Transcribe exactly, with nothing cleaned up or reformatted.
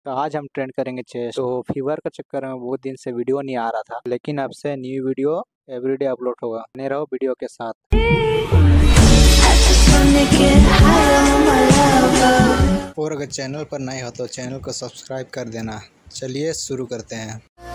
तो आज हम ट्रेंड करेंगे चेस्ट। तो फीवर के चक्कर में बहुत दिन से वीडियो नहीं आ रहा था, लेकिन अब से न्यू वीडियो एवरीडे अपलोड होगा। बने रहो वीडियो के साथ। और अगर चैनल पर नए हो तो चैनल को सब्सक्राइब कर देना। चलिए शुरू करते हैं।